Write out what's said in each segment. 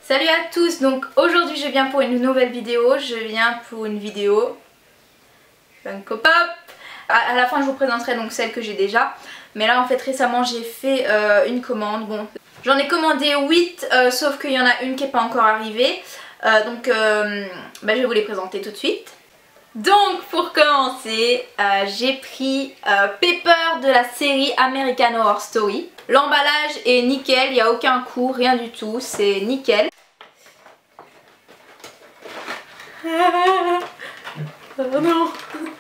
Salut à tous, donc aujourd'hui je viens pour une nouvelle vidéo, Funko Pop. À la fin je vous présenterai donc celle que j'ai déjà, mais là en fait récemment j'ai fait une commande. Bon, j'en ai commandé 8, sauf qu'il y en a une qui n'est pas encore arrivée, je vais vous les présenter tout de suite. Donc pour commencer, j'ai pris Pepper de la série American Horror Story. L'emballage est nickel, il n'y a aucun coup, rien du tout, c'est nickel. Oh non.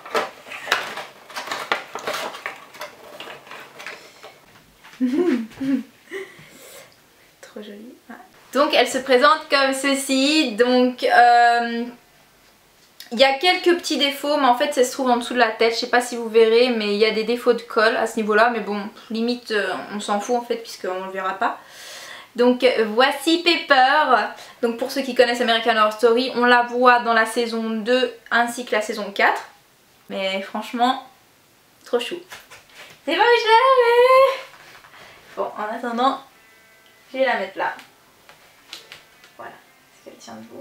Trop jolie. Donc elle se présente comme ceci. Donc il y a quelques petits défauts, mais en fait ça se trouve en dessous de la tête. Je sais pas si vous verrez, mais il y a des défauts de colle à ce niveau là, mais bon, limite on s'en fout en fait puisqu'on le verra pas. Donc voici Pepper. Donc pour ceux qui connaissent American Horror Story, on la voit dans la saison 2 ainsi que la saison 4. Mais franchement, trop chou. C'est pas où je la mets. Bon, en attendant, je vais la mettre là. Voilà, est-ce qu'elle tient debout?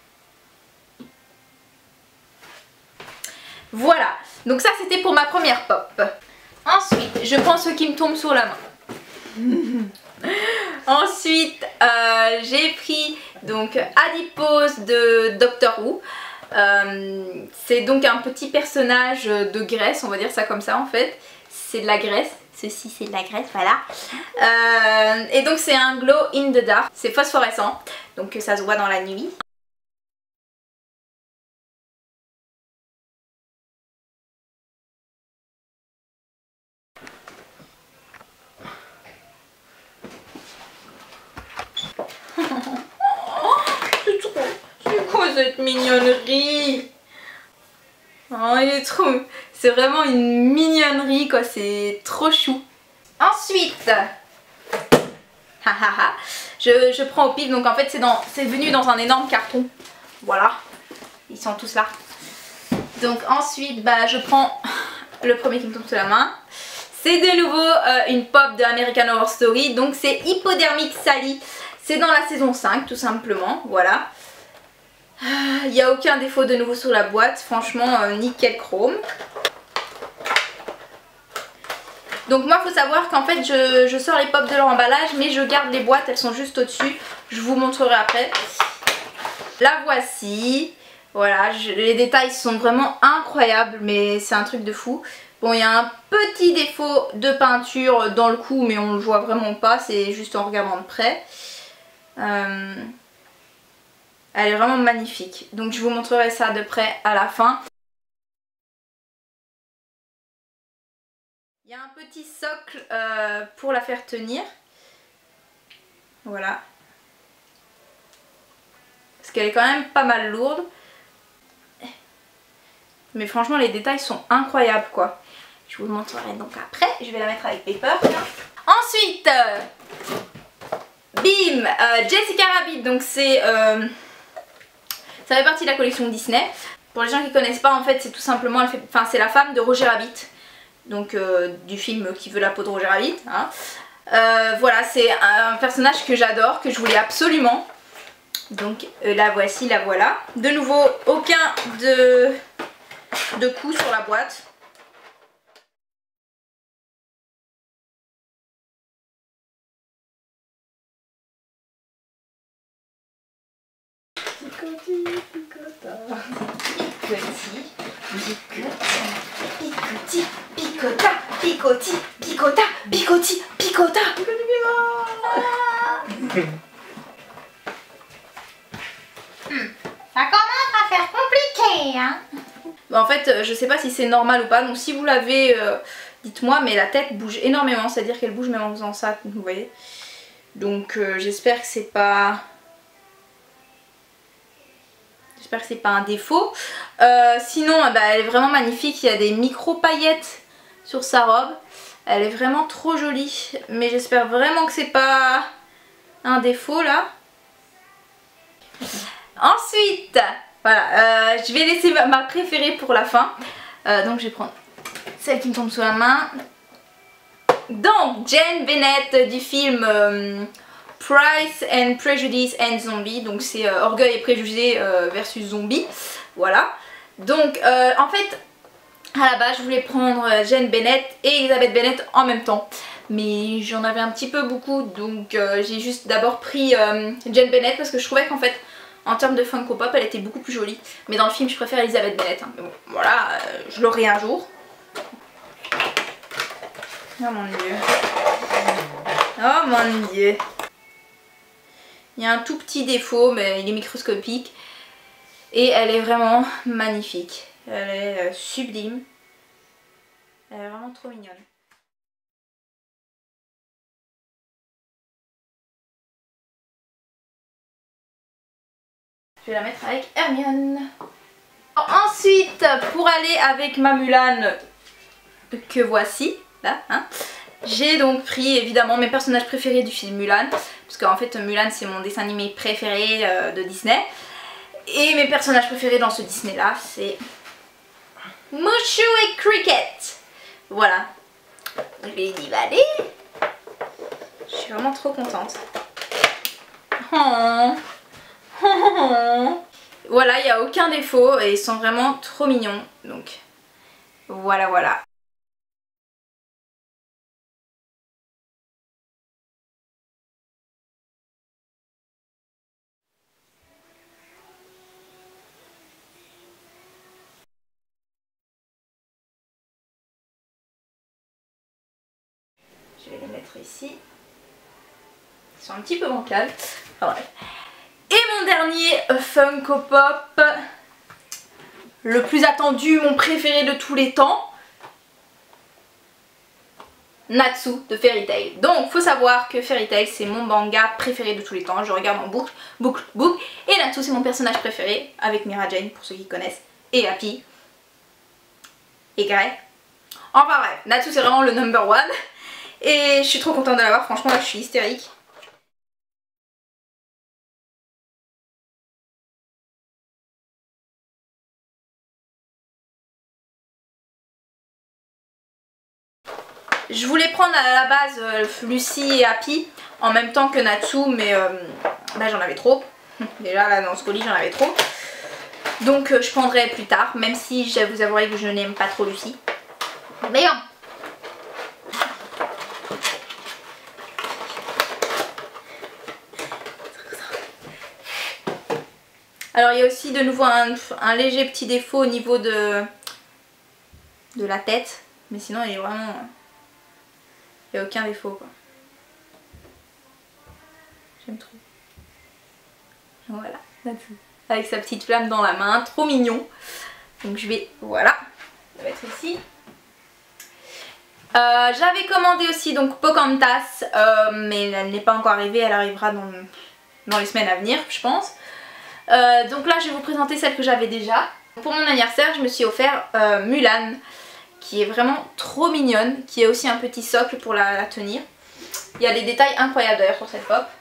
Voilà, donc ça c'était pour ma première pop. Ensuite, je prends ce qui me tombe sur la main. Ensuite, j'ai pris donc Adipose de Doctor Who. C'est donc un petit personnage de graisse, on va dire ça comme ça en fait. C'est de la graisse, ceci c'est de la graisse, voilà. Et donc c'est un glow in the dark, c'est phosphorescent, donc ça se voit dans la nuit. C'est quoi cette mignonnerie? Oh, il est trop... C'est vraiment une mignonnerie quoi, c'est trop chou. Ensuite, je prends au pif, donc en fait c'est venu dans un énorme carton. Voilà, ils sont tous là. Donc ensuite, je prends le premier qui me tombe sous la main. C'est de nouveau une pop de American Horror Story, donc c'est Hypodermic Sally. C'est dans la saison 5 tout simplement, voilà. Il n'y a aucun défaut de nouveau sur la boîte, franchement nickel chrome. Donc moi il faut savoir qu'en fait je sors les pops de leur emballage, mais je garde les boîtes, elles sont juste au dessus, je vous montrerai après. La voici, voilà, les détails sont vraiment incroyables, mais c'est un truc de fou. Bon, il y a un petit défaut de peinture dans le cou, mais on le voit vraiment pas, c'est juste en regardant de près. Elle est vraiment magnifique, donc je vous montrerai ça de près à la fin. Il y a un petit socle pour la faire tenir, voilà, parce qu'elle est quand même pas mal lourde, mais franchement les détails sont incroyables quoi. Je vous le montrerai donc après, je vais la mettre avec Pepper. Ensuite, bim, Jessica Rabbit, donc c'est... ça fait partie de la collection Disney. Pour les gens qui connaissent pas, en fait c'est tout simplement, c'est la femme de Roger Rabbit. Donc du film Qui veut la peau de Roger Rabbit, hein. Voilà, c'est un personnage que j'adore, que je voulais absolument. Donc la voici, la voilà. De nouveau, aucun de coup sur la boîte. Picoti, picota. Picoti, picota, picoti, picota, picoti, picota. Ça commence à faire compliqué, hein. En fait, je sais pas si c'est normal ou pas, donc si vous l'avez, dites-moi, mais la tête bouge énormément, c'est-à-dire qu'elle bouge même en faisant ça, vous voyez. Donc j'espère que c'est pas... J'espère que c'est pas un défaut. Sinon, elle est vraiment magnifique. Il y a des micro paillettes sur sa robe. Elle est vraiment trop jolie. Mais j'espère vraiment que c'est pas un défaut là. Ensuite, voilà, je vais laisser ma préférée pour la fin. Donc je vais prendre celle qui me tombe sous la main. Donc Jane Bennett du film Price and Prejudice and Zombie, donc c'est Orgueil et Préjugés versus Zombie, voilà. Donc en fait à la base je voulais prendre Jane Bennett et Elizabeth Bennet en même temps, mais j'en avais un petit peu beaucoup, donc j'ai juste d'abord pris Jane Bennett parce que je trouvais qu'en fait en termes de Funko Pop elle était beaucoup plus jolie, mais dans le film je préfère Elizabeth Bennet, hein. Mais bon voilà, je l'aurai un jour. Oh mon dieu. Oh mon dieu. Il y a un tout petit défaut, mais il est microscopique. Et elle est vraiment magnifique. Elle est sublime. Elle est vraiment trop mignonne. Je vais la mettre avec Hermione. Ensuite, pour aller avec ma Mulan, que voici, là, hein, j'ai donc pris évidemment mes personnages préférés du film Mulan, parce qu'en fait Mulan c'est mon dessin animé préféré de Disney, et mes personnages préférés dans ce Disney là c'est Mushu et Cricket. Voilà, je vais y aller. Je suis vraiment trop contente. Oh. Oh. Voilà, il n'y a aucun défaut et ils sont vraiment trop mignons, donc voilà voilà. Je vais les mettre ici. Ils sont un petit peu bancales. Enfin bref. Et mon dernier Funko Pop, le plus attendu, mon préféré de tous les temps, Natsu de Fairy Tail. Donc faut savoir que Fairy Tail c'est mon manga préféré de tous les temps. Je regarde en boucle, boucle, boucle. Et Natsu c'est mon personnage préféré, avec Mira Jane pour ceux qui connaissent, et Happy, et Grey. Enfin bref, Natsu c'est vraiment le number one. Et je suis trop contente de l'avoir, franchement là je suis hystérique. Je voulais prendre à la base Lucy et Happy en même temps que Natsu, mais là j'en avais trop. Déjà là dans ce colis j'en avais trop. Donc je prendrai plus tard, même si je vous avouerai que je n'aime pas trop Lucy. Mais non. Alors il y a aussi de nouveau un léger petit défaut au niveau de la tête. Mais sinon il est vraiment... Il n'y a aucun défaut quoi. J'aime trop. Voilà, là-dessus. Avec sa petite flamme dans la main, trop mignon. Donc je vais, voilà, la mettre ici. J'avais commandé aussi donc Pocahontas, mais elle n'est pas encore arrivée, elle arrivera dans les semaines à venir je pense. Donc là je vais vous présenter celle que j'avais déjà. Pour mon anniversaire je me suis offert Mulan, qui est vraiment trop mignonne, qui a aussi un petit socle pour la tenir. Il y a des détails incroyables d'ailleurs sur cette pop.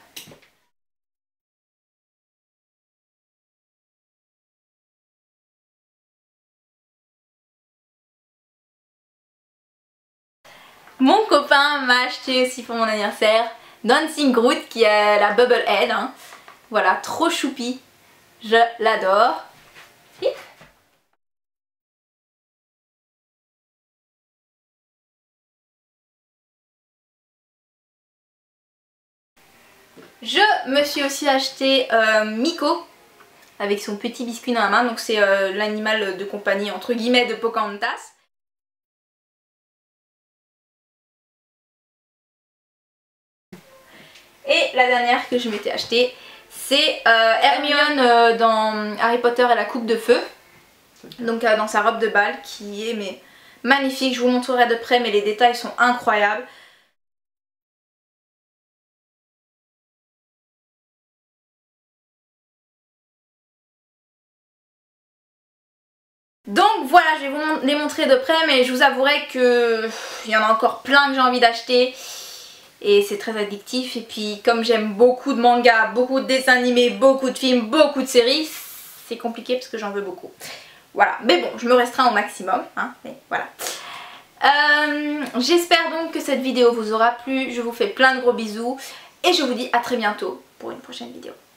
Mon copain m'a acheté aussi pour mon anniversaire Dancing Groot, qui est la Bubble Head, hein. Voilà, trop choupi, je l'adore. Je me suis aussi acheté Miko avec son petit biscuit dans la main, donc c'est l'animal de compagnie entre guillemets de Pocahontas. Et la dernière que je m'étais achetée, c'est Hermione dans Harry Potter et la coupe de feu. Donc dans sa robe de bal qui est magnifique, je vous montrerai de près mais les détails sont incroyables. Donc voilà, je vais vous les montrer de près, mais je vous avouerai que il y en a encore plein que j'ai envie d'acheter et c'est très addictif. Et puis comme j'aime beaucoup de mangas, beaucoup de dessins animés, beaucoup de films, beaucoup de séries, c'est compliqué parce que j'en veux beaucoup. Voilà, mais bon, je me restreins au maximum, hein, mais voilà. J'espère donc que cette vidéo vous aura plu, je vous fais plein de gros bisous Et je vous dis à très bientôt pour une prochaine vidéo.